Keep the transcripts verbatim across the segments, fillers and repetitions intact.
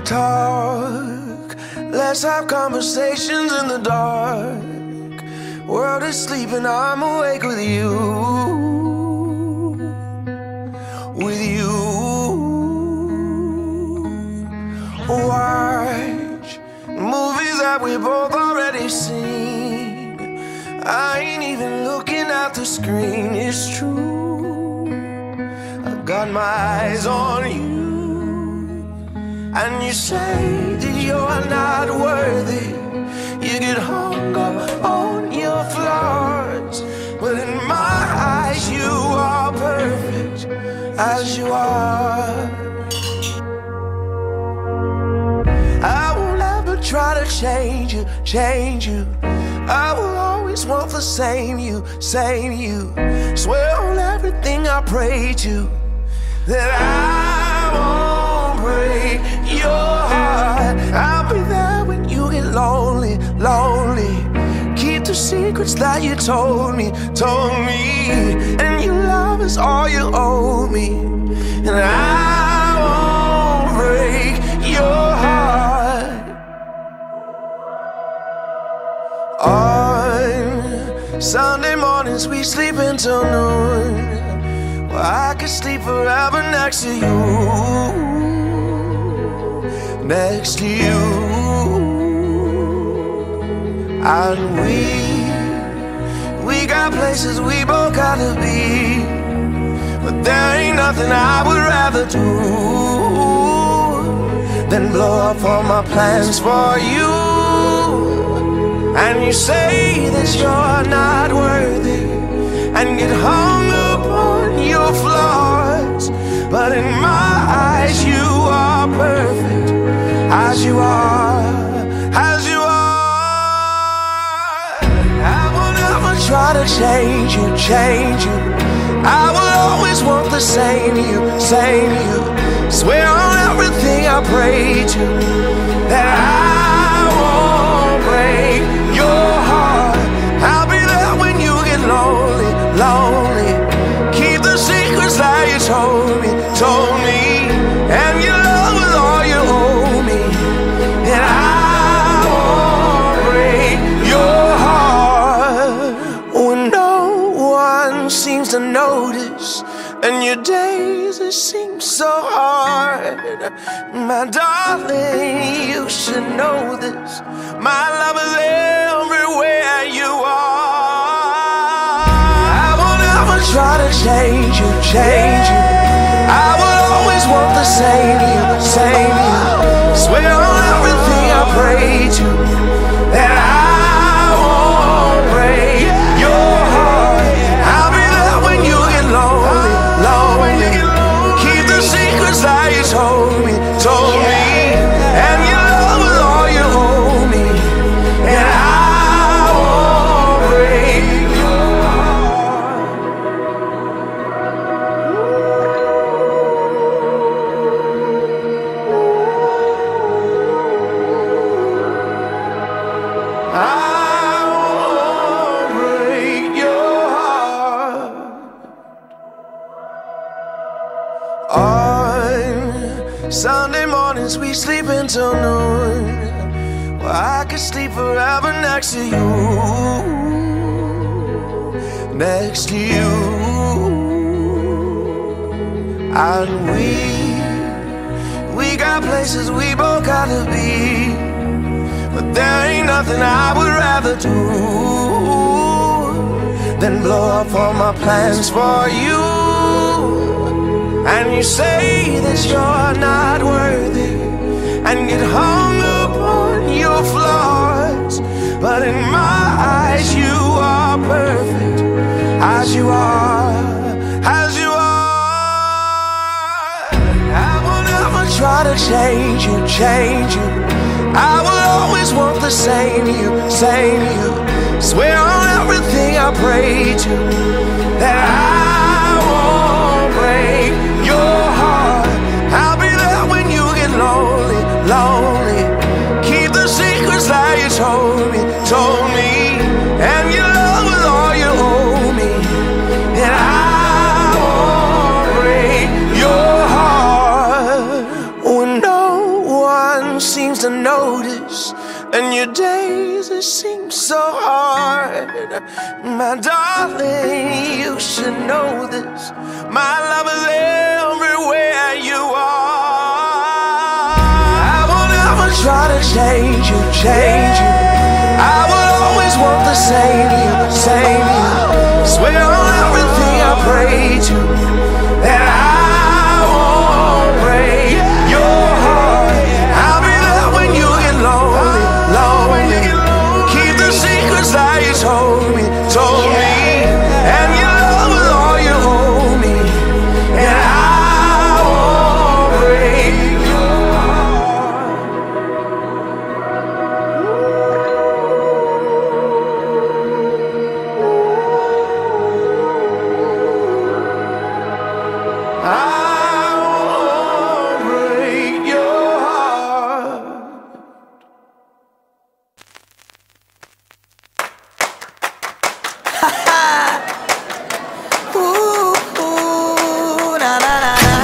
talk, let's have conversations in the dark. World is sleeping, I'm awake with you, with you. Watch movies that we both already seen. I ain't even looking at the screen, it's true. I've got my eyes on you, and you say that you're not worthy. You get hung up on your flaws, but in my eyes you are perfect as you are. I won't ever try to change you, change you. I will always want the same you, same you. Swear on everything I pray to that I won't break your heart. I'll be there when you get lonely, lonely. Keep the secrets that you told me, told me. And your love is all you owe me, and I won't break your heart. On Sunday mornings we sleep until noon. Well, I could sleep forever next to you, next to you. And we, we got places we both gotta be, but there ain't nothing I would rather do than blow up all my plans for you. And you say that you're not worthy, and get hung up on your flaws, but in my eyes you are perfect as you are, as you are. I will never try to change you, change you. I will always want the same you, same you. Swear on everything I pray to that I won't break your heart. I'll be there when you get lonely, lonely. Keep the secrets that you told me, told me. And your love is all you owe me, and I won't break your heart. When no one seems to notice, and your days it seems so hard, my darling, you should know this. My love is everywhere you are. I will never try to change you, change you. I will always want the same you, same you. Swear on everything I pray to that I won't break your heart. I'll be there when you get lonely, lonely. Keep the secrets that you told me, told me. And your love is all you owe me, and I won't break your I won't break your heart. On Sunday mornings we sleep until noon. Well, I could sleep forever next to you, next to you. And we, we got places we both gotta be, but there ain't nothing I would rather do than blow up all my plans for you. And you say that you're not worthy, and get hung up on your flaws, but in my eyes you are perfect as you are, as you are. I will never try to change you, change you. I will always want the same you, same you. Swear on everything I pray to that I won't break your heart. I'll be there when you get lonely, lonely. Keep the secrets that you told me, told me. And your love is all you owe me, and I won't break your heart. When no one seems to notice, and your days, it seems so hard. My darling, you should know this. My love is everywhere you are. I will never try to change you, change you. I will always want the same you, same you. Swear on everything I pray to, that I won't break your heart. I'll be there when you get lonely, lonely. Keep the secrets that you told me, told me. And your love with all you hold me, and I won't break your heart. I won't break your heart. Ooh, ooh, na, na, na, na.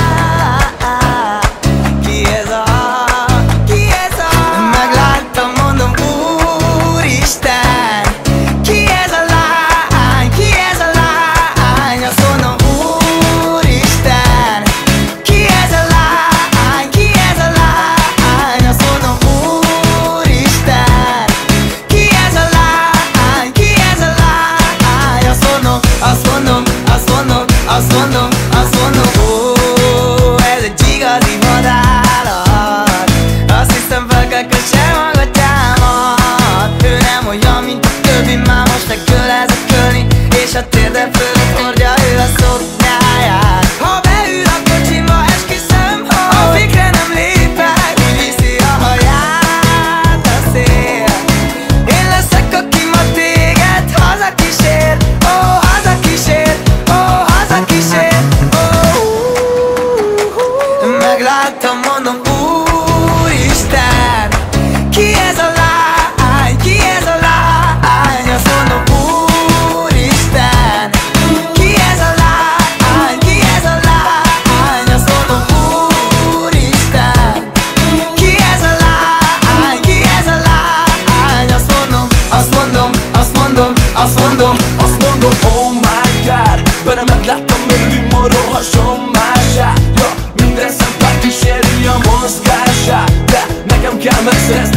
Ki ez a, ki ez a? Megláttam, mondom, Úristen. Ki ez a lány, ki ez a lány? Azt mondom, Úristen. Ki ez a lány, ki ez a lány? Azt mondom, Úristen. Ki ez a lány, ki ez a lány? Azt mondom, azt mondom, azt mondom, azt mondom, azt mondom, ó, ez egy igazi vadállat. Azt hiszem felkelkösse maga támad. Ő nem olyan, mint a többi, már most megköl ez a kölni, és a térde fölött hordja ő a szoknyáját. Ha beül a kocsimba, esküszöm, hogy a fikre nem lépek, úgy viszi a haját a szél. Én leszek, aki ma téged hazakísér, ó, hazakísér, ó, hazakísér, ó. Megláttam, mondom, Úristen. Ki ez a lány, ki ez a lány? Azt mondom, Úristen. Ki ez a lány, ki ez a lány? Azt mondom, Úristen. Ki ez a lány, ki ez a lány? Azt mondom, azt mondom, azt mondom, azt mondom, Azt mondom, oh my god, benne megláttam mindig moró hasonlását. Ja, minden szempár kíséri a mozgását, de nekem kell megszerezni